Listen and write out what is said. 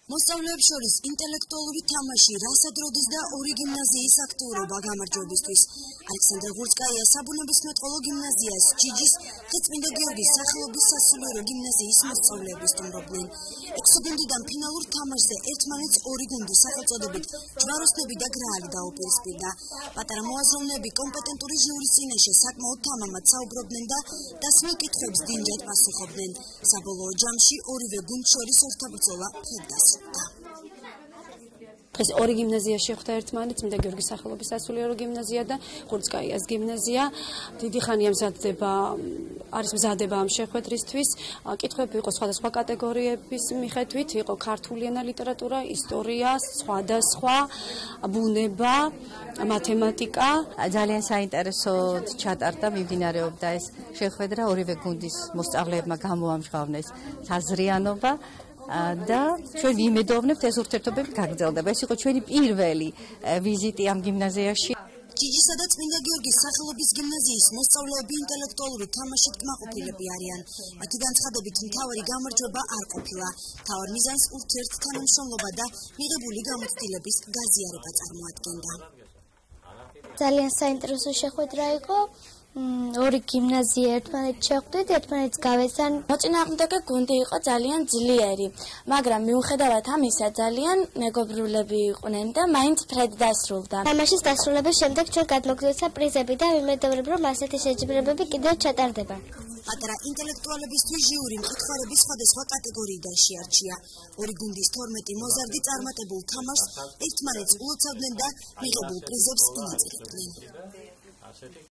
მოსწავლეებს შორის ინტელექტუალური თამაში, რასადროდის და ორი გიმნაზიის აქტიურობა გამარჯვებისთვის. ალექსანდრე ღურცკაია საბუნებისმეტყველო გიმნაზიას, ჯიჯის ხეწმინდა გიორგის სახელობის სასულიერო გიმნაზიის მოსწავლეები სტუმრობდნენ. 6 გუნდიდან ფინალურ თამაშზე ერთმანეთს ორი გუნდის სახელწოდებით ჯვაროსნები და გრაალი დაუპირისპირდა. პატარა მოაზროვნეები კომპეტენტური ჟიურის წინაშე საკმაოდ თამამად საუბრობდნენ და დასმულ კითხვებს დინჯად პასუხობდნენ. საბოლოო ჯამში ორივე გუნდს შორის ორთაბრძოლა ფერდას. დღეს ორი გიმნაზია შეხვდა ერთმანეთს, წმინდა გიორგის სახელობის სასულიერო გიმნაზია და ღურცკაიას გიმნაზია. დიდი ხანია არის მზადება ამ შეხვედრისთვის. კითხვები იყო სხვადასხვა კატეგორიების მიხედვით, იყო ქართული ენა, ლიტერატურა, ისტორია, სხვადასხვა, ბუნება, მათემატიკა. ძალიან საინტერესოდ ჩატარდა, მიმდინარეობდა ეს შეხვედრა, ორივე გუნდის მოსწავლეებმა გამოამჟღავნეს საზრიანობა. და ჩვენ ვიმედოვნებთ ეს ურთიერთობები გაგრძელდება. ეს იყო ჩვენი პირველი ვიზიტი ამ გიმნაზიაში. ჯიჯისა და წმინდა გიორგის სახელობის გიმნაზიის მოსწავლეები ინტელექტუალური თამაშით კმაყოფილები არიან. მათი განცხადებით მთავარი გამარჯვება არ ყოფილა. მთავარ მიზანს ურთიერთთანამშრომლობა და მიღებული გამოცდილების გაზიარება წარმოადგენდა. ძალიან საინტერესო შეხვედრა იყო. ორი გიმნაზია ერთმანეთს შეხვდით, ერთმანეთს გავეცან. მოწინააღმდეგე გუნდი იყო ძალიან ძლიერი, მაგრამ მიუხედავად ამისა ძალიან მეგობრულები იყვნენ და მაინც ფრედ დასრულდა. თამაშის დასრულების შემდეგ ჩვენ გადმოგვეცა პრიზები და ვიმედოვნებ, რომ ასეთი შეჯიბრებები კიდევ ჩატარდება. პატარა ინტელექტუალებისთვის ჟიური მკითხველების სხვადასხვა კატეგორიიდან შეარჩია. ორი გუნდის 12 მოზარდი წარმატებულ თამაშს ერთმანეთს ულოცავდნენ და მიღებულ პრიზებს ინაწილებდნენ.